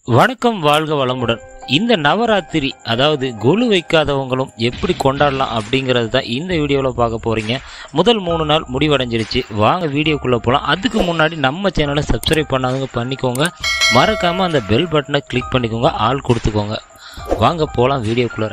வணக்கம், வாழ்க வளமுடன். இந்த நவராத்திரி அதாவது கொலு வைக்காதவங்களும் எப்படி கொண்டாடலாம் அப்படிங்கிறது தான் இந்த வீடியோவில் பார்க்க போகிறீங்க. முதல் 3 நாள் முடிவடைஞ்சிருச்சு. வாங்க வீடியோக்குள்ளே போகலாம். அதுக்கு முன்னாடி நம்ம சேனலை சப்ஸ்கிரைப் பண்ணாதவங்க பண்ணிக்கோங்க. மறக்காமல் அந்த பெல் பட்டனை கிளிக் பண்ணிக்கோங்க, ஆள் கொடுத்துக்கோங்க. வாங்க போகலாம் வீடியோக்குள்ளே.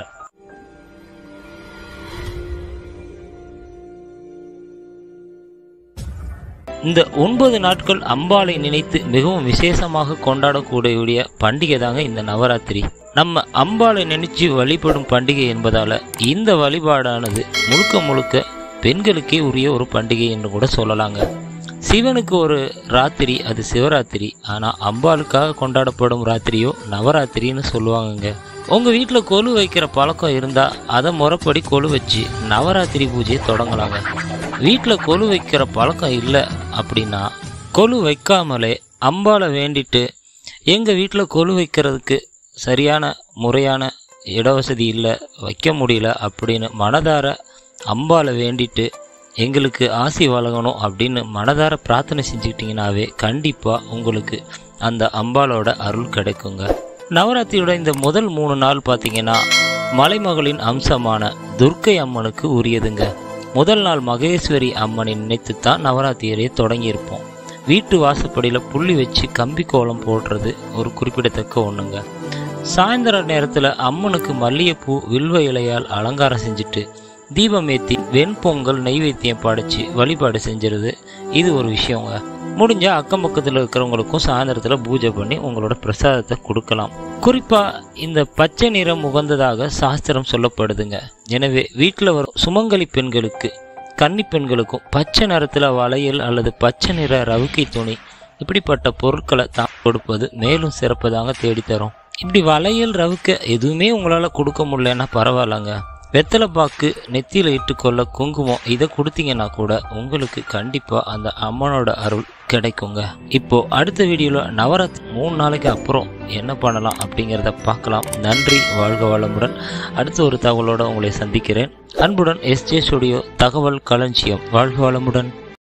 இந்த 9 நாட்கள் அம்பாளை நினைத்து மிகவும் விசேஷமாக கொண்டாடக்கூடிய பண்டிகை தாங்க இந்த நவராத்திரி. நம்ம அம்பாளை நினைச்சு வழிபடும் பண்டிகை என்பதால இந்த வழிபாடானது முழுக்க முழுக்க பெண்களுக்கே உரிய ஒரு பண்டிகை என்று கூட சொல்லலாங்க. சிவனுக்கு ஒரு ராத்திரி அது சிவராத்திரி, ஆனால் அம்பாளுக்காக கொண்டாடப்படும் ராத்திரியோ நவராத்திரின்னு சொல்லுவாங்கங்க. உங்கள் வீட்டில் கொலு வைக்கிற பழக்கம் இருந்தால் அதை முறைப்படி கொலு வச்சு நவராத்திரி பூஜையை தொடங்கலாங்க. வீட்டில் கொலு வைக்கிற பழக்கம் இல்லை அப்படின்னா கொலு வைக்காமலே அம்பாளை வேண்டிட்டு எங்கள் வீட்டில் கொலு வைக்கிறதுக்கு சரியான முறையான இடவசதி இல்லை, வைக்க முடியல அப்படின்னு மனதார அம்பாளை வேண்டிட்டு எங்களுக்கு ஆசி வழங்கணும் அப்படின்னு மனதார பிரார்த்தனை செஞ்சுக்கிட்டிங்கனாவே கண்டிப்பாக உங்களுக்கு அந்த அம்பாளோட அருள் கிடைக்குங்க. நவராத்திரியோட இந்த முதல் 3 நாள் பார்த்தீங்கன்னா மலைமகளின் அம்சமான துர்க்கை அம்மனுக்கு உரியதுங்க. முதல் நாள் மகேஸ்வரி அம்மனை நினைத்து தான் நவராத்திரியை தொடங்கியிருப்போம். வீட்டு வாசப்படியில் புள்ளி வச்சு கம்பி கோலம் போடுறது ஒரு குறிப்பிடத்தக்க ஒன்றுங்க. சாயந்தர நேரத்தில் அம்மனுக்கு மல்லிகைப்பூ வில்வ இலையால் அலங்காரம் செஞ்சுட்டு தீபம் ஏற்றி வெண்பொங்கல் நெய்வேத்தியம் படைச்சி வழிபாடு செஞ்சிருது. இது ஒரு விஷயங்க. முடிஞ்சால் அக்கம் பக்கத்தில் இருக்கிறவங்களுக்கும் சாயந்தரத்தில் பூஜை பண்ணி உங்களோட பிரசாதத்தை கொடுக்கலாம். குறிப்பாக இந்த பச்சை நிறம் உகந்ததாக சாஸ்திரம் சொல்லப்படுதுங்க. எனவே வீட்டில் வரும் சுமங்கலி பெண்களுக்கு கன்னி பெண்களுக்கும் பச்சை நிறத்தில் வளையல் அல்லது பச்சை நிற ரவுக்கை துணி இப்படிப்பட்ட பொருட்களை தான் கொடுப்பது மேலும் சிறப்பு தாங்க தேடித்தரும். இப்படி வளையல் ரவுக்க எதுவுமே உங்களால் கொடுக்க முடியலன்னா பரவாயில்லங்க. வெத்தலை பாக்கு நெத்தியில் இட்டுக்கொள்ள குங்குமம் இதை கொடுத்தீங்கன்னா கூட உங்களுக்கு கண்டிப்பாக அந்த அம்மனோட அருள் கிடைக்குங்க. இப்போ அடுத்த வீடியோவில் நவராத்திரி 3 நாளைக்கு அப்புறம் என்ன பண்ணலாம் அப்படிங்கிறத பார்க்கலாம். நன்றி, வாழ்க வளமுடன். அடுத்த ஒரு தகவலோடு உங்களை சந்திக்கிறேன். அன்புடன் S.J.studio தகவல் களஞ்சியம். வாழ்க வளமுடன்.